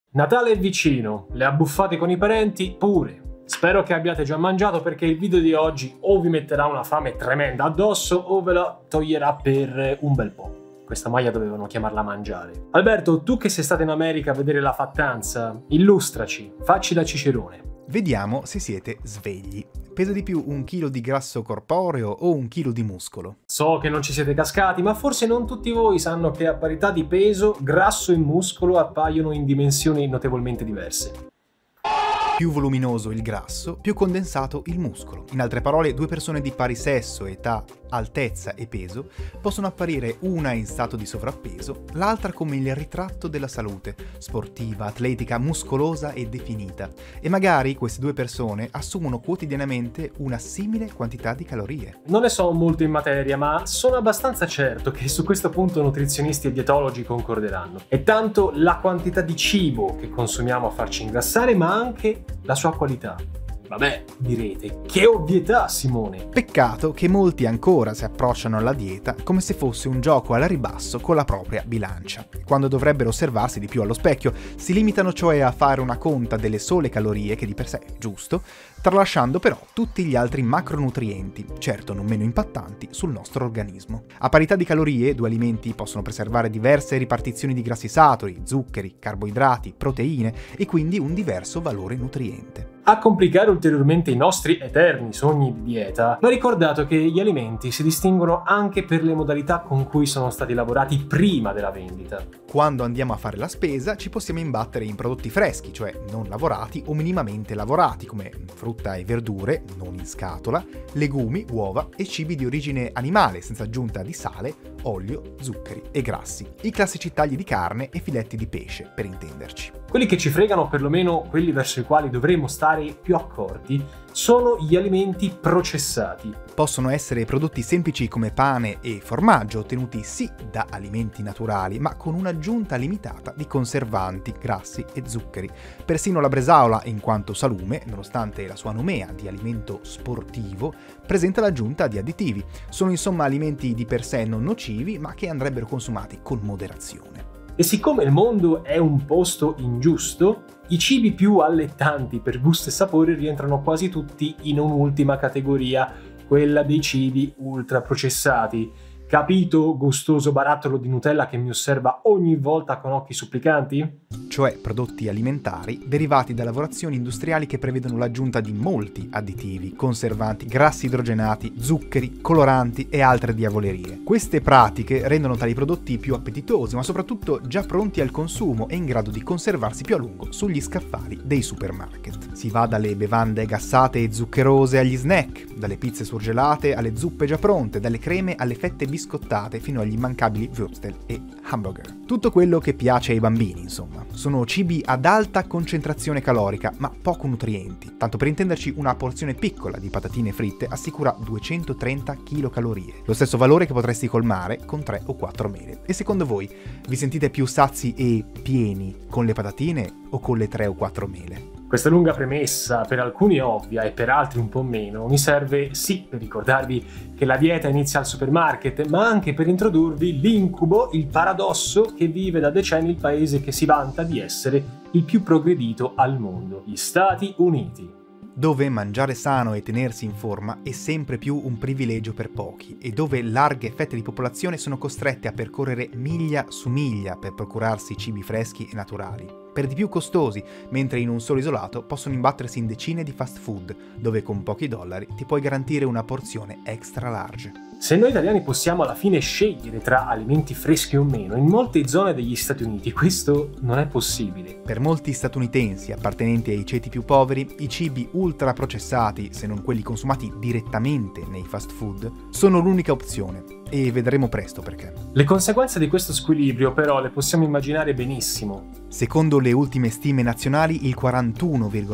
Natale è vicino, le abbuffate con i parenti pure. Spero che abbiate già mangiato perché il video di oggi o vi metterà una fame tremenda addosso o ve la toglierà per un bel po'. Questa maglia dovevano chiamarla mangiare. Alberto, tu che sei stato in America a vedere la fattanza, illustraci, facci da cicerone. Vediamo se siete svegli. Pesa di più 1 chilo di grasso corporeo o 1 chilo di muscolo? So che non ci siete cascati, ma forse non tutti voi sanno che a parità di peso, grasso e muscolo appaiono in dimensioni notevolmente diverse. Più voluminoso il grasso, più condensato il muscolo. In altre parole, due persone di pari sesso, età, altezza e peso possono apparire una in stato di sovrappeso, l'altra come il ritratto della salute, sportiva, atletica, muscolosa e definita. E magari queste due persone assumono quotidianamente una simile quantità di calorie. Non ne so molto in materia, ma sono abbastanza certo che su questo punto nutrizionisti e dietologi concorderanno. È tanto la quantità di cibo che consumiamo a farci ingrassare, ma anche la sua qualità. Vabbè, direte, che ovvietà, Simone! Peccato che molti ancora si approcciano alla dieta come se fosse un gioco alla ribasso con la propria bilancia. Quando dovrebbero osservarsi di più allo specchio, si limitano cioè a fare una conta delle sole calorie, che di per sé è giusto, tralasciando però tutti gli altri macronutrienti, certo non meno impattanti, sul nostro organismo. A parità di calorie, due alimenti possono preservare diverse ripartizioni di grassi saturi, zuccheri, carboidrati, proteine e quindi un diverso valore nutriente. A complicare ulteriormente i nostri eterni sogni di dieta, va ricordato che gli alimenti si distinguono anche per le modalità con cui sono stati lavorati prima della vendita. Quando andiamo a fare la spesa ci possiamo imbattere in prodotti freschi, cioè non lavorati o minimamente lavorati, come frutta e verdure, non in scatola, legumi, uova e cibi di origine animale, senza aggiunta di sale, olio, zuccheri e grassi. I classici tagli di carne e filetti di pesce, per intenderci. Quelli che ci fregano, perlomeno quelli verso i quali dovremmo stare più accorti, sono gli alimenti processati. Possono essere prodotti semplici come pane e formaggio, ottenuti sì da alimenti naturali, ma con un'aggiunta limitata di conservanti, grassi e zuccheri. Persino la bresaola, in quanto salume, nonostante la sua nomea di alimento sportivo, presenta l'aggiunta di additivi. Sono insomma alimenti di per sé non nocivi, ma che andrebbero consumati con moderazione. E siccome il mondo è un posto ingiusto, i cibi più allettanti per gusto e sapore rientrano quasi tutti in un'ultima categoria, quella dei cibi ultraprocessati. Capito, gustoso barattolo di Nutella che mi osserva ogni volta con occhi supplicanti? Cioè prodotti alimentari derivati da lavorazioni industriali che prevedono l'aggiunta di molti additivi, conservanti, grassi idrogenati, zuccheri, coloranti e altre diavolerie. Queste pratiche rendono tali prodotti più appetitosi, ma soprattutto già pronti al consumo e in grado di conservarsi più a lungo sugli scaffali dei supermarket. Si va dalle bevande gassate e zuccherose agli snack, dalle pizze surgelate alle zuppe già pronte, dalle creme alle fette biscottate fino agli immancabili würstel e hamburger. Tutto quello che piace ai bambini, insomma. Sono cibi ad alta concentrazione calorica, ma poco nutrienti. Tanto per intenderci, una porzione piccola di patatine fritte assicura 230 kcal, lo stesso valore che potresti colmare con 3 o 4 mele. E secondo voi, vi sentite più sazi e pieni con le patatine o con le 3 o 4 mele? Questa lunga premessa, per alcuni ovvia e per altri un po' meno, mi serve sì per ricordarvi che la dieta inizia al supermarket, ma anche per introdurvi l'incubo, il paradosso che vive da decenni il paese che si vanta di essere il più progredito al mondo, gli Stati Uniti. Dove mangiare sano e tenersi in forma è sempre più un privilegio per pochi e dove larghe fette di popolazione sono costrette a percorrere miglia su miglia per procurarsi cibi freschi e naturali, per di più costosi, mentre in un solo isolato possono imbattersi in decine di fast food, dove con pochi dollari ti puoi garantire una porzione extra large. Se noi italiani possiamo alla fine scegliere tra alimenti freschi o meno, in molte zone degli Stati Uniti questo non è possibile. Per molti statunitensi appartenenti ai ceti più poveri, i cibi ultraprocessati, se non quelli consumati direttamente nei fast food, sono l'unica opzione. E vedremo presto perché. Le conseguenze di questo squilibrio però le possiamo immaginare benissimo. Secondo le ultime stime nazionali, il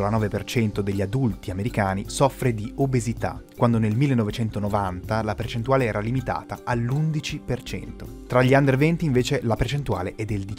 41,9% degli adulti americani soffre di obesità, quando nel 1990 la percentuale percentuale era limitata all'11%. Tra gli under 20 invece la percentuale è del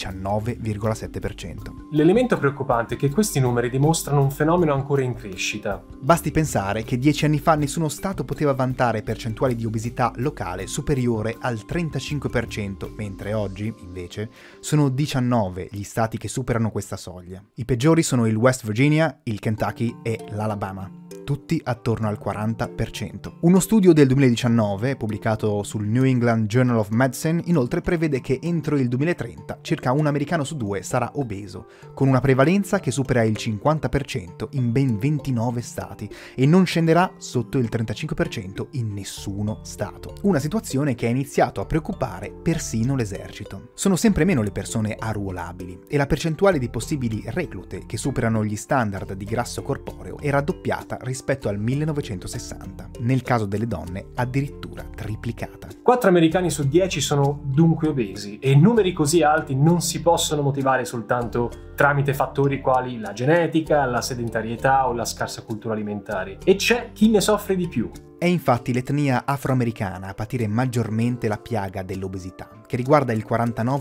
19,7%. L'elemento preoccupante è che questi numeri dimostrano un fenomeno ancora in crescita. Basti pensare che 10 anni fa nessuno Stato poteva vantare percentuali di obesità locale superiore al 35%, mentre oggi, invece, sono 19 gli stati che superano questa soglia. I peggiori sono il West Virginia, il Kentucky e l'Alabama, tutti attorno al 40%. Uno studio del 2019, pubblicato sul New England Journal of Medicine, inoltre prevede che entro il 2030 circa un americano su 2 sarà obeso, con una prevalenza che supera il 50% in ben 29 stati e non scenderà sotto il 35% in nessuno stato. Una situazione che ha iniziato a preoccupare persino l'esercito. Sono sempre meno le persone arruolabili e la percentuale di possibili reclute che superano gli standard di grasso corporeo è raddoppiata rispetto al 1960. Nel caso delle donne addirittura triplicata. 4 americani su 10 sono dunque obesi e numeri così alti non si possono motivare soltanto tramite fattori quali la genetica, la sedentarietà o la scarsa cultura alimentare. E c'è chi ne soffre di più. È infatti l'etnia afroamericana a patire maggiormente la piaga dell'obesità, che riguarda il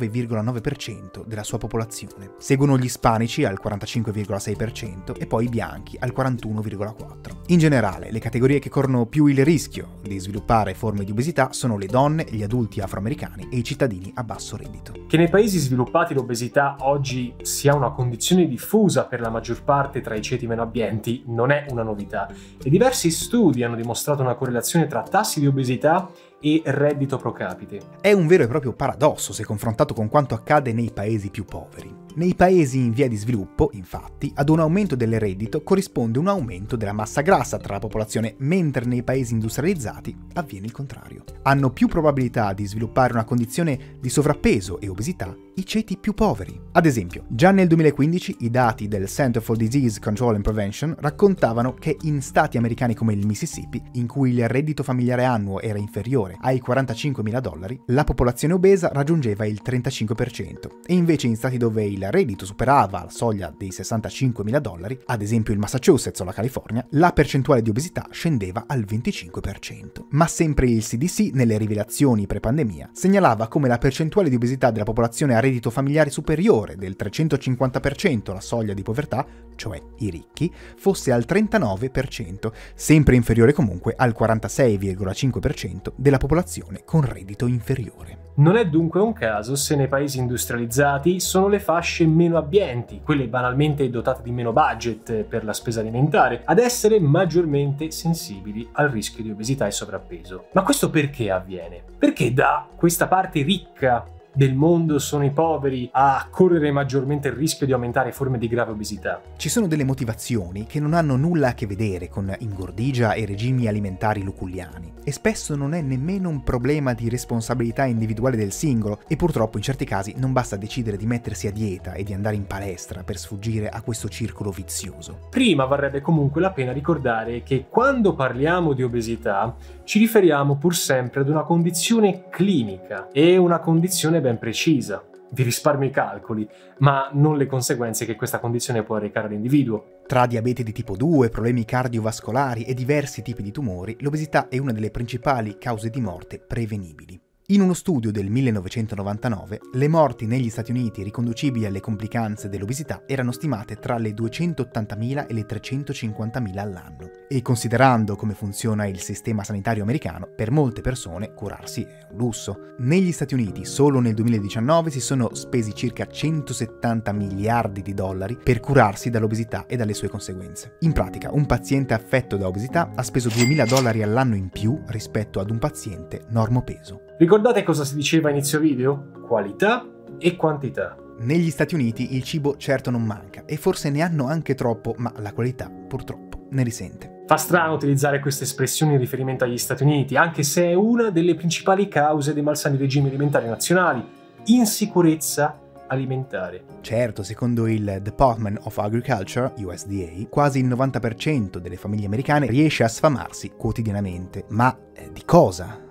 49,9% della sua popolazione. Seguono gli ispanici al 45,6% e poi i bianchi al 41,4%. In generale, le categorie che corrono più il rischio di sviluppare forme di obesità sono le donne, gli adulti afroamericani e i cittadini a basso reddito. Che nei paesi sviluppati l'obesità oggi sia una condizione diffusa per la maggior parte tra i ceti meno abbienti non è una novità e diversi studi hanno dimostrato una correlazione tra tassi di obesità e reddito pro capite. È un vero e proprio paradosso se confrontato con quanto accade nei paesi più poveri. Nei paesi in via di sviluppo, infatti, ad un aumento del reddito corrisponde un aumento della massa grassa tra la popolazione, mentre nei paesi industrializzati avviene il contrario. Hanno più probabilità di sviluppare una condizione di sovrappeso e obesità i ceti più poveri. Ad esempio, già nel 2015 i dati del Center for Disease Control and Prevention raccontavano che in stati americani come il Mississippi, in cui il reddito familiare annuo era inferiore ai $45.000, la popolazione obesa raggiungeva il 35%, e invece in stati dove il reddito superava la soglia dei $65.000, ad esempio il Massachusetts o la California, la percentuale di obesità scendeva al 25%. Ma sempre il CDC, nelle rivelazioni pre-pandemia, segnalava come la percentuale di obesità della popolazione a reddito familiare superiore del 350% alla soglia di povertà, cioè i ricchi, fosse al 39%, sempre inferiore comunque al 46,5% della popolazione con reddito inferiore. Non è dunque un caso se nei paesi industrializzati sono le fasce meno abbienti, quelle banalmente dotate di meno budget per la spesa alimentare, ad essere maggiormente sensibili al rischio di obesità e sovrappeso. Ma questo perché avviene? Perché da questa parte ricca del mondo sono i poveri a correre maggiormente il rischio di aumentare forme di grave obesità? Ci sono delle motivazioni che non hanno nulla a che vedere con ingordigia e regimi alimentari luculliani, e spesso non è nemmeno un problema di responsabilità individuale del singolo, e purtroppo in certi casi non basta decidere di mettersi a dieta e di andare in palestra per sfuggire a questo circolo vizioso. Prima varrebbe comunque la pena ricordare che quando parliamo di obesità ci riferiamo pur sempre ad una condizione clinica e una condizione ben precisa. Vi risparmio i calcoli, ma non le conseguenze che questa condizione può arrecare all'individuo. Tra diabete di tipo 2, problemi cardiovascolari e diversi tipi di tumori, l'obesità è una delle principali cause di morte prevenibili. In uno studio del 1999, le morti negli Stati Uniti riconducibili alle complicanze dell'obesità erano stimate tra le 280.000 e le 350.000 all'anno. E considerando come funziona il sistema sanitario americano, per molte persone curarsi è un lusso. Negli Stati Uniti, solo nel 2019 si sono spesi circa 170 miliardi di dollari per curarsi dall'obesità e dalle sue conseguenze. In pratica, un paziente affetto da obesità ha speso $2.000 all'anno in più rispetto ad un paziente normopeso. Ricordate cosa si diceva a inizio video? Qualità e quantità. Negli Stati Uniti il cibo certo non manca, e forse ne hanno anche troppo, ma la qualità purtroppo ne risente. Fa strano utilizzare queste espressioni in riferimento agli Stati Uniti, anche se è una delle principali cause dei malsani regimi alimentari nazionali: insicurezza alimentare. Certo, secondo il Department of Agriculture, USDA, quasi il 90% delle famiglie americane riesce a sfamarsi quotidianamente. Ma di cosa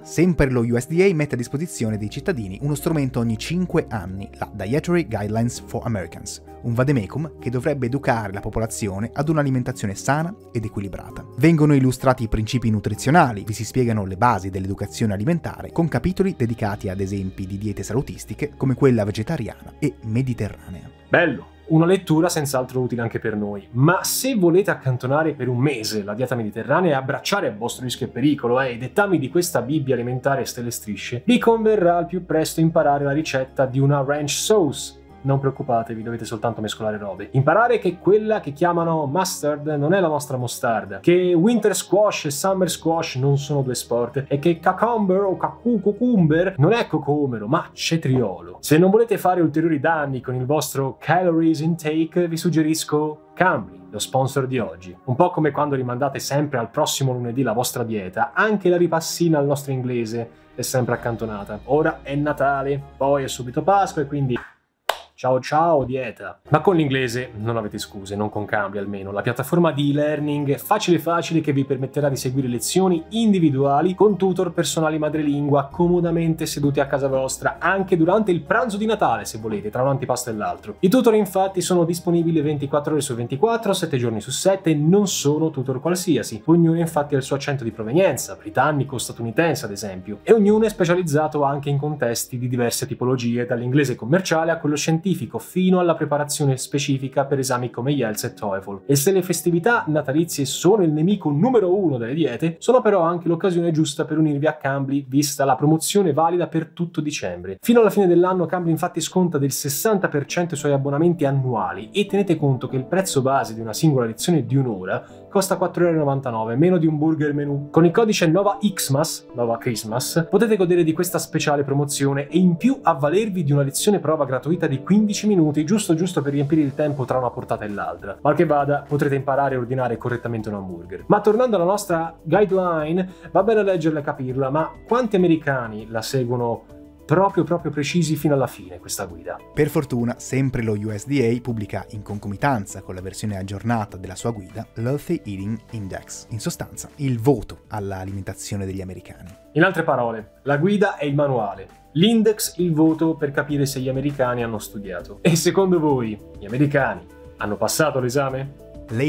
Sempre lo USDA mette a disposizione dei cittadini uno strumento ogni 5 anni, la Dietary Guidelines for Americans, un vademecum che dovrebbe educare la popolazione ad un'alimentazione sana ed equilibrata. Vengono illustrati i principi nutrizionali, vi si spiegano le basi dell'educazione alimentare, con capitoli dedicati ad esempi di diete salutistiche come quella vegetariana e mediterranea. Bello! Una lettura senz'altro utile anche per noi, ma se volete accantonare per un mese la dieta mediterranea e abbracciare a vostro rischio e pericolo i dettami di questa Bibbia alimentare e stelle strisce, vi converrà al più presto imparare la ricetta di una ranch sauce. Non preoccupatevi, dovete soltanto mescolare robe. Imparare che quella che chiamano mustard non è la nostra mostarda, che winter squash e summer squash non sono due sport, e che cucumber o cucumber non è cocomero, ma cetriolo. Se non volete fare ulteriori danni con il vostro calories intake, vi suggerisco Cambly, lo sponsor di oggi. Un po' come quando rimandate sempre al prossimo lunedì la vostra dieta, anche la ripassina al nostro inglese è sempre accantonata. Ora è Natale, poi è subito Pasqua e quindi ciao ciao dieta. Ma con l'inglese non avete scuse, non con Cambly almeno, la piattaforma di e-learning facile che vi permetterà di seguire lezioni individuali con tutor personali madrelingua comodamente seduti a casa vostra, anche durante il pranzo di Natale se volete, tra un antipasto e l'altro. I tutor infatti sono disponibili 24 ore su 24, 7 giorni su 7 e non sono tutor qualsiasi. Ognuno infatti ha il suo accento di provenienza, britannico o statunitense ad esempio, e ognuno è specializzato anche in contesti di diverse tipologie, dall'inglese commerciale a quello scientifico fino alla preparazione specifica per esami come IELTS e TOEFL. E se le festività natalizie sono il nemico numero 1 delle diete, sono però anche l'occasione giusta per unirvi a Cambly, vista la promozione valida per tutto dicembre. Fino alla fine dell'anno Cambly infatti sconta del 60% i suoi abbonamenti annuali e tenete conto che il prezzo base di una singola lezione di un'ora costa 4,99 €, meno di un burger menù. Con il codice NOVAXMAS, Nova Christmas, potete godere di questa speciale promozione e in più avvalervi di una lezione prova gratuita di 15 minuti, giusto per riempire il tempo tra una portata e l'altra. Mal che vada, potrete imparare a ordinare correttamente un hamburger. Ma tornando alla nostra guideline, va bene leggerla e capirla, ma quanti americani la seguono proprio precisi fino alla fine questa guida? Per fortuna, sempre lo USDA pubblica in concomitanza con la versione aggiornata della sua guida l'Healthy Eating Index, in sostanza il voto all'alimentazione degli americani. In altre parole, la guida è il manuale, l'index il voto per capire se gli americani hanno studiato. E secondo voi, gli americani hanno passato l'esame?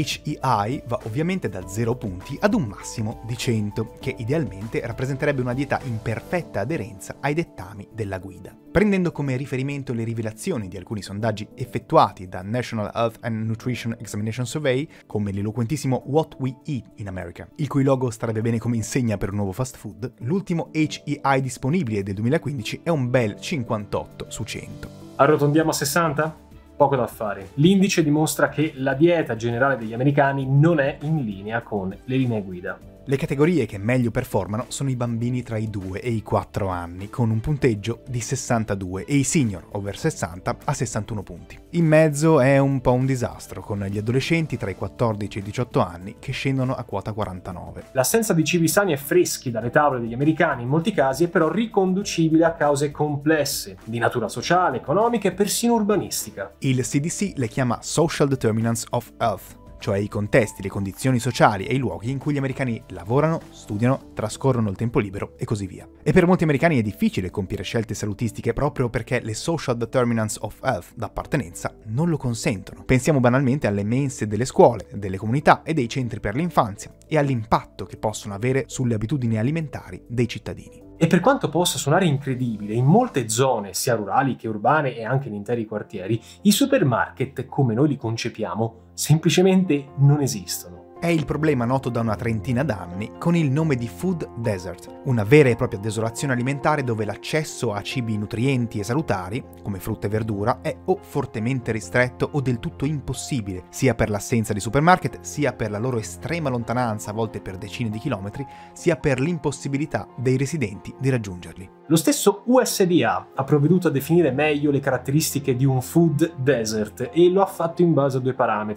L'HEI va ovviamente da 0 punti ad un massimo di 100, che idealmente rappresenterebbe una dieta in perfetta aderenza ai dettami della guida. Prendendo come riferimento le rivelazioni di alcuni sondaggi effettuati da National Health and Nutrition Examination Survey, come l'eloquentissimo What We Eat in America, il cui logo starebbe bene come insegna per un nuovo fast food, l'ultimo HEI disponibile del 2015 è un bel 58 su 100. Arrotondiamo a 60? Poco da fare. L'indice dimostra che la dieta generale degli americani non è in linea con le linee guida. Le categorie che meglio performano sono i bambini tra i 2 e i 4 anni, con un punteggio di 62, e i senior over 60 a 61 punti. In mezzo è un po' un disastro, con gli adolescenti tra i 14 e i 18 anni che scendono a quota 49. L'assenza di cibi sani e freschi dalle tavole degli americani in molti casi è però riconducibile a cause complesse, di natura sociale, economica e persino urbanistica. Il CDC le chiama Social Determinants of Health, cioè i contesti, le condizioni sociali e i luoghi in cui gli americani lavorano, studiano, trascorrono il tempo libero e così via. E per molti americani è difficile compiere scelte salutistiche proprio perché le social determinants of health d'appartenenza non lo consentono. Pensiamo banalmente alle mense delle scuole, delle comunità e dei centri per l'infanzia e all'impatto che possono avere sulle abitudini alimentari dei cittadini. E per quanto possa suonare incredibile, in molte zone, sia rurali che urbane e anche in interi quartieri, i supermarket, come noi li concepiamo, semplicemente non esistono. È il problema noto da una trentina d'anni con il nome di food desert, una vera e propria desolazione alimentare dove l'accesso a cibi nutrienti e salutari, come frutta e verdura, è o fortemente ristretto o del tutto impossibile, sia per l'assenza di supermarket, sia per la loro estrema lontananza, a volte per decine di chilometri, sia per l'impossibilità dei residenti di raggiungerli. Lo stesso USDA ha provveduto a definire meglio le caratteristiche di un food desert e lo ha fatto in base a 2 parametri: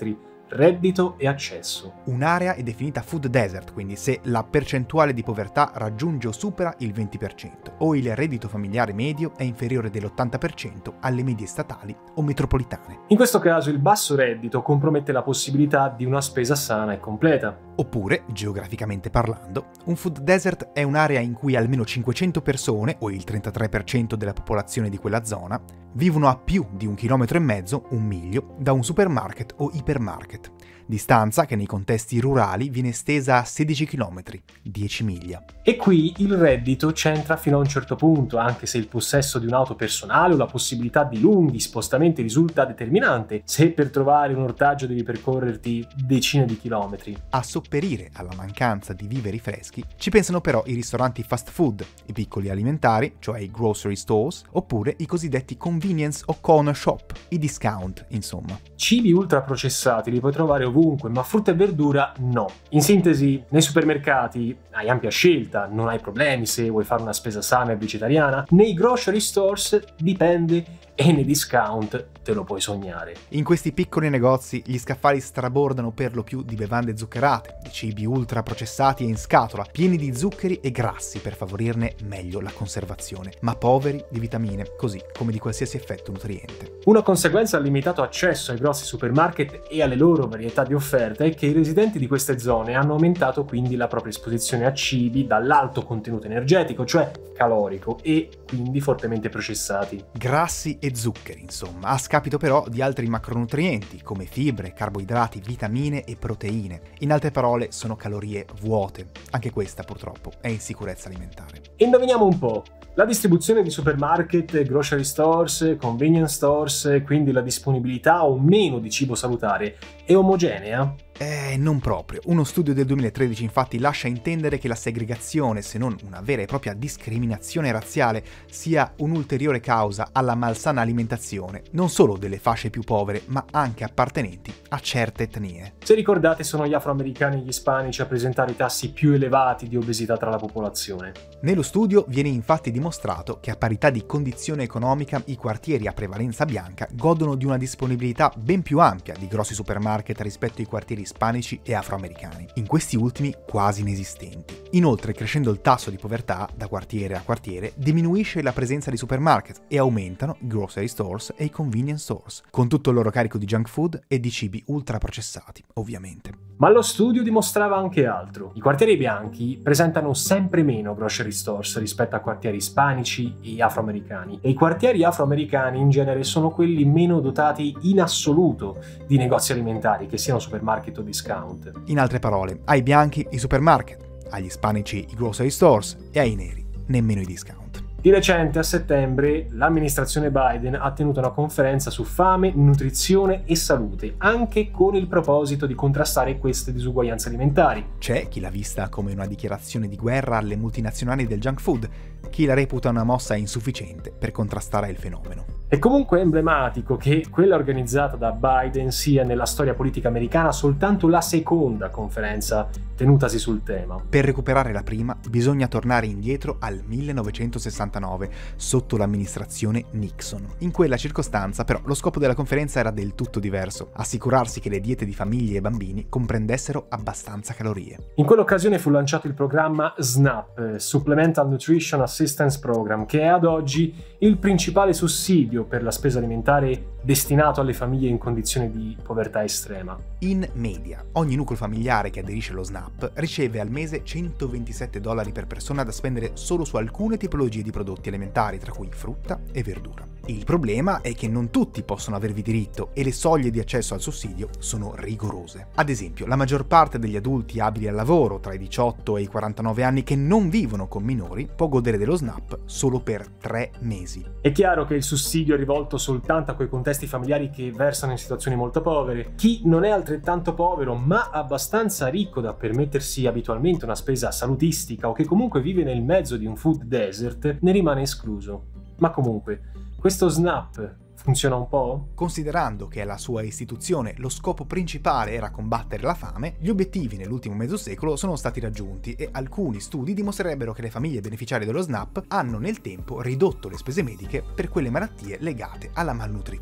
reddito e accesso. Un'area è definita food desert, quindi se la percentuale di povertà raggiunge o supera il 20%, o il reddito familiare medio è inferiore dell'80% alle medie statali o metropolitane. In questo caso il basso reddito compromette la possibilità di una spesa sana e completa. Oppure, geograficamente parlando, un food desert è un'area in cui almeno 500 persone, o il 33% della popolazione di quella zona, vivono a più di 1,5 km, un miglio, da un supermarket o ipermarket, distanza che nei contesti rurali viene estesa a 16 km, 10 miglia. E qui il reddito c'entra fino a un certo punto, anche se il possesso di un'auto personale o la possibilità di lunghi spostamenti risulta determinante, se per trovare un ortaggio devi percorrerti decine di chilometri. A sopperire alla mancanza di viveri freschi ci pensano però i ristoranti fast food, i piccoli alimentari, cioè i grocery stores, oppure i cosiddetti convenience o corner shop, i discount, insomma. Cibi ultraprocessati li puoi trovare ovunque, ma frutta e verdura no. In sintesi, nei supermercati hai ampia scelta, non hai problemi se vuoi fare una spesa sana e vegetariana. Nei grocery stores dipende, e nei discount te lo puoi sognare. In questi piccoli negozi gli scaffali strabordano per lo più di bevande zuccherate, di cibi ultraprocessati e in scatola, pieni di zuccheri e grassi per favorirne meglio la conservazione, ma poveri di vitamine, così come di qualsiasi effetto nutriente. Una conseguenza al limitato accesso ai grossi supermarket e alle loro varietà di offerte è che i residenti di queste zone hanno aumentato quindi la propria esposizione a cibi dall'alto contenuto energetico, cioè calorico, e quindi fortemente processati. Grassi e zuccheri, insomma, a scapito però di altri macronutrienti come fibre, carboidrati, vitamine e proteine. In altre parole, sono calorie vuote. Anche questa, purtroppo, è insicurezza alimentare. Indoviniamo un po'. La distribuzione di supermarket, grocery stores, convenience stores, quindi la disponibilità o meno di cibo salutare, è omogenea? Non proprio. Uno studio del 2013 infatti lascia intendere che la segregazione, se non una vera e propria discriminazione razziale, sia un'ulteriore causa alla malsana alimentazione, non solo delle fasce più povere, ma anche appartenenti a certe etnie. Se ricordate, sono gli afroamericani e gli ispanici a presentare i tassi più elevati di obesità tra la popolazione. Nello studio viene infatti dimostrato che a parità di condizione economica i quartieri a prevalenza bianca godono di una disponibilità ben più ampia di grossi supermarket rispetto ai quartieri ispanici e afroamericani, in questi ultimi quasi inesistenti. Inoltre, crescendo il tasso di povertà da quartiere a quartiere, diminuisce la presenza di supermarket e aumentano i grocery stores e i convenience stores, con tutto il loro carico di junk food e di cibi ultraprocessati, ovviamente. Ma lo studio dimostrava anche altro. I quartieri bianchi presentano sempre meno grocery stores rispetto a quartieri ispanici e afroamericani, e i quartieri afroamericani in genere sono quelli meno dotati in assoluto di negozi alimentari, che siano supermarket o discount. In altre parole, ai bianchi i supermarket, agli ispanici i grocery stores e ai neri nemmeno i discount. Di recente, a settembre, l'amministrazione Biden ha tenuto una conferenza su fame, nutrizione e salute, anche con il proposito di contrastare queste disuguaglianze alimentari. C'è chi l'ha vista come una dichiarazione di guerra alle multinazionali del junk food, chi la reputa una mossa insufficiente per contrastare il fenomeno. È comunque emblematico che quella organizzata da Biden sia nella storia politica americana soltanto la seconda conferenza tenutasi sul tema. Per recuperare la prima bisogna tornare indietro al 1969, sotto l'amministrazione Nixon. In quella circostanza però lo scopo della conferenza era del tutto diverso: assicurarsi che le diete di famiglie e bambini comprendessero abbastanza calorie. In quell'occasione fu lanciato il programma SNAP, Supplemental Nutrition Assistance Program, che è ad oggi il principale sussidio per la spesa alimentare destinato alle famiglie in condizioni di povertà estrema. In media, ogni nucleo familiare che aderisce allo SNAP riceve al mese $127 per persona da spendere solo su alcune tipologie di prodotti alimentari, tra cui frutta e verdura. Il problema è che non tutti possono avervi diritto e le soglie di accesso al sussidio sono rigorose. Ad esempio, la maggior parte degli adulti abili al lavoro tra i 18 e i 49 anni che non vivono con minori può godere dello SNAP solo per 3 mesi. È chiaro che il sussidio è rivolto soltanto a quei contesti familiari che versano in situazioni molto povere. Chi non è altrettanto povero ma abbastanza ricco da permettersi abitualmente una spesa salutistica, o che comunque vive nel mezzo di un food desert, ne rimane escluso. Ma comunque, questo SNAP funziona un po'? Considerando che alla sua istituzione lo scopo principale era combattere la fame, gli obiettivi nell'ultimo mezzo secolo sono stati raggiunti e alcuni studi dimostrerebbero che le famiglie beneficiarie dello SNAP hanno nel tempo ridotto le spese mediche per quelle malattie legate alla malnutrizione.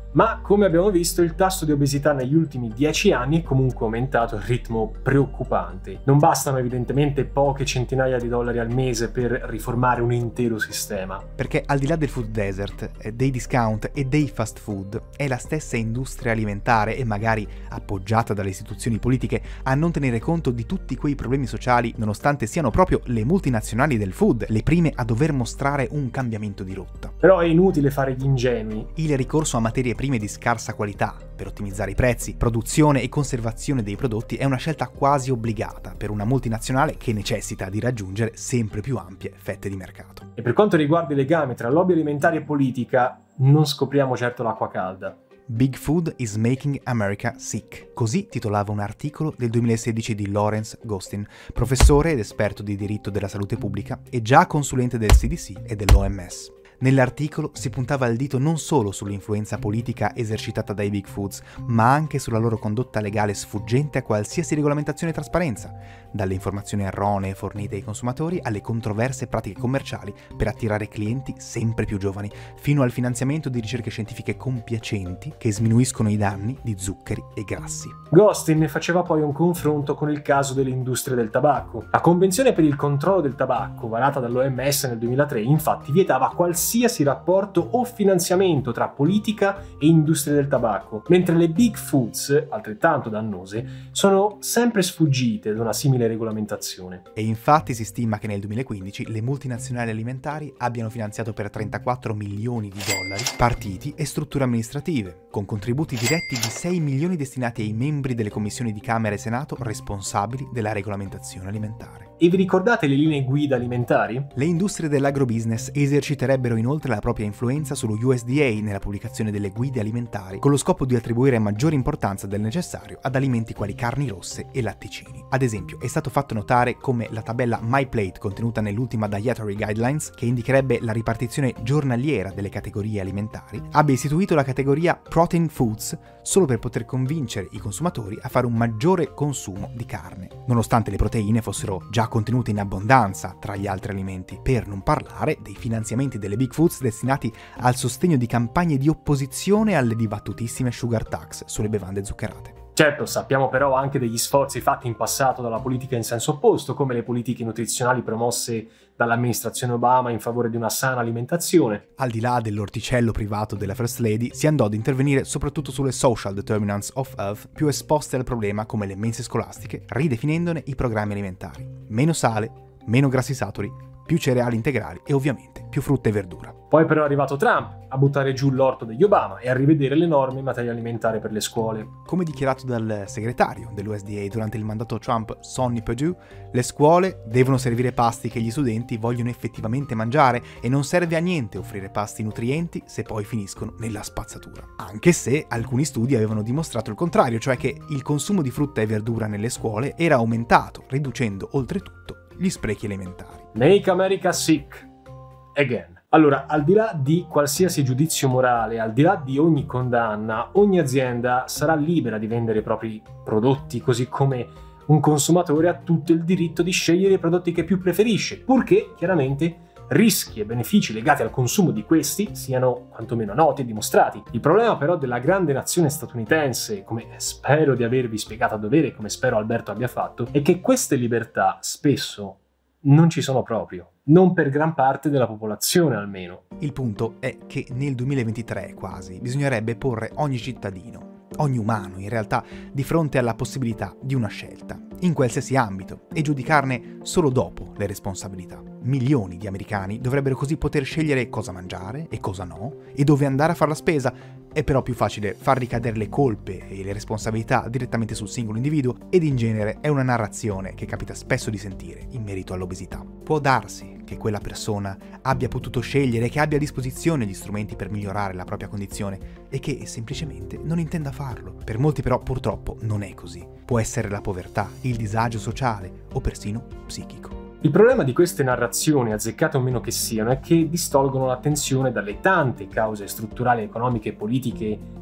Ma come abbiamo visto, il tasso di obesità negli ultimi 10 anni è comunque aumentato a ritmo preoccupante. Non bastano evidentemente poche centinaia di dollari al mese per riformare un intero sistema. Perché al di là del food desert, dei discount e dei fast food, è la stessa industria alimentare, e magari appoggiata dalle istituzioni politiche, a non tenere conto di tutti quei problemi sociali, nonostante siano proprio le multinazionali del food le prime a dover mostrare un cambiamento di rotta. Però è inutile fare gli ingenui. Il ricorso a materie prime di scarsa qualità per ottimizzare i prezzi, produzione e conservazione dei prodotti è una scelta quasi obbligata per una multinazionale che necessita di raggiungere sempre più ampie fette di mercato. E per quanto riguarda il legame tra lobby alimentare e politica, non scopriamo certo l'acqua calda. Big Food is making America sick. Così titolava un articolo del 2016 di Lawrence Gostin, professore ed esperto di diritto della salute pubblica e già consulente del CDC e dell'OMS. Nell'articolo si puntava il dito non solo sull'influenza politica esercitata dai Big Foods, ma anche sulla loro condotta legale sfuggente a qualsiasi regolamentazione e trasparenza, dalle informazioni erronee fornite ai consumatori alle controverse pratiche commerciali per attirare clienti sempre più giovani, fino al finanziamento di ricerche scientifiche compiacenti che sminuiscono i danni di zuccheri e grassi. Gostin ne faceva poi un confronto con il caso dell'industria del tabacco. La Convenzione per il controllo del tabacco, varata dall'OMS nel 2003, infatti vietava qualsiasi rapporto o finanziamento tra politica e industria del tabacco, mentre le Big Foods, altrettanto dannose, sono sempre sfuggite ad una simile regolamentazione. E infatti si stima che nel 2015 le multinazionali alimentari abbiano finanziato per 34 milioni di dollari partiti e strutture amministrative, con contributi diretti di 6 milioni destinati ai membri delle commissioni di Camera e Senato responsabili della regolamentazione alimentare. E vi ricordate le linee guida alimentari? Le industrie dell'agrobusiness eserciterebbero inoltre la propria influenza sullo USDA nella pubblicazione delle guide alimentari, con lo scopo di attribuire maggiore importanza del necessario ad alimenti quali carni rosse e latticini. Ad esempio, è stato fatto notare come la tabella MyPlate contenuta nell'ultima Dietary Guidelines, che indicherebbe la ripartizione giornaliera delle categorie alimentari, abbia istituito la categoria Protein Foods solo per poter convincere i consumatori a fare un maggiore consumo di carne, nonostante le proteine fossero già contenute in abbondanza tra gli altri alimenti, per non parlare dei finanziamenti delle Big Foods destinati al sostegno di campagne di opposizione alle dibattutissime sugar tax sulle bevande zuccherate. Certo, sappiamo però anche degli sforzi fatti in passato dalla politica in senso opposto, come le politiche nutrizionali promosse dall'amministrazione Obama in favore di una sana alimentazione. Al di là dell'orticello privato della First Lady, si andò ad intervenire soprattutto sulle social determinants of health più esposte al problema, come le mense scolastiche, ridefinendone i programmi alimentari. Meno sale, meno grassi saturi, più cereali integrali e ovviamente più frutta e verdura. Poi però è arrivato Trump a buttare giù l'orto degli Obama e a rivedere le norme in materia alimentare per le scuole. Come dichiarato dal segretario dell'USDA durante il mandato Trump, Sonny Perdue, le scuole devono servire pasti che gli studenti vogliono effettivamente mangiare e non serve a niente offrire pasti nutrienti se poi finiscono nella spazzatura. Anche se alcuni studi avevano dimostrato il contrario, cioè che il consumo di frutta e verdura nelle scuole era aumentato, riducendo oltretutto gli sprechi alimentari. Make America sick again. Allora, al di là di qualsiasi giudizio morale, al di là di ogni condanna, ogni azienda sarà libera di vendere i propri prodotti, così come un consumatore ha tutto il diritto di scegliere i prodotti che più preferisce, purché chiaramente rischi e benefici legati al consumo di questi siano quantomeno noti e dimostrati. Il problema però della grande nazione statunitense, come spero di avervi spiegato a dovere e come spero Alberto abbia fatto, è che queste libertà spesso non ci sono proprio, non per gran parte della popolazione almeno. Il punto è che nel 2023 quasi bisognerebbe porre ogni cittadino, ogni umano in realtà, di fronte alla possibilità di una scelta, in qualsiasi ambito, e giudicarne solo dopo le responsabilità. Milioni di americani dovrebbero così poter scegliere cosa mangiare e cosa no, e dove andare a fare la spesa. È però più facile far ricadere le colpe e le responsabilità direttamente sul singolo individuo, ed in genere è una narrazione che capita spesso di sentire in merito all'obesità. Può darsi che quella persona abbia potuto scegliere, che abbia a disposizione gli strumenti per migliorare la propria condizione e che semplicemente non intenda farlo. Per molti però purtroppo non è così. Può essere la povertà, il disagio sociale o persino psichico. Il problema di queste narrazioni, azzeccate o meno che siano, è che distolgono l'attenzione dalle tante cause strutturali, economiche e politiche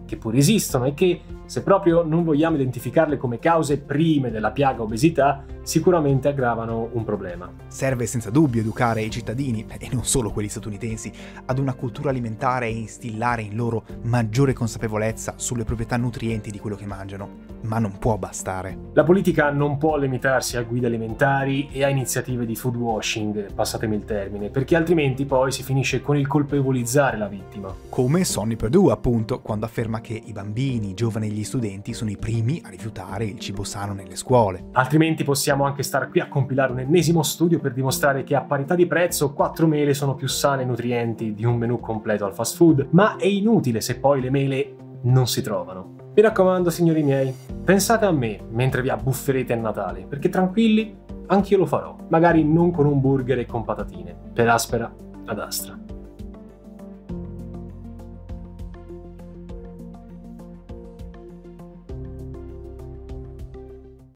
che pure esistono e che, se proprio non vogliamo identificarle come cause prime della piaga obesità, sicuramente aggravano un problema. Serve senza dubbio educare i cittadini, e non solo quelli statunitensi, ad una cultura alimentare e instillare in loro maggiore consapevolezza sulle proprietà nutrienti di quello che mangiano, ma non può bastare. La politica non può limitarsi a guide alimentari e a iniziative di food washing, passatemi il termine, perché altrimenti poi si finisce con il colpevolizzare la vittima. Come Sonny Perdue, appunto, quando afferma che i bambini, i giovani e gli studenti sono i primi a rifiutare il cibo sano nelle scuole. Altrimenti possiamo anche stare qui a compilare un ennesimo studio per dimostrare che a parità di prezzo 4 mele sono più sane e nutrienti di un menù completo al fast food, ma è inutile se poi le mele non si trovano. Mi raccomando, signori miei, pensate a me mentre vi abbufferete a Natale, perché tranquilli, anch'io lo farò, magari non con un burger e con patatine, per aspera ad astra.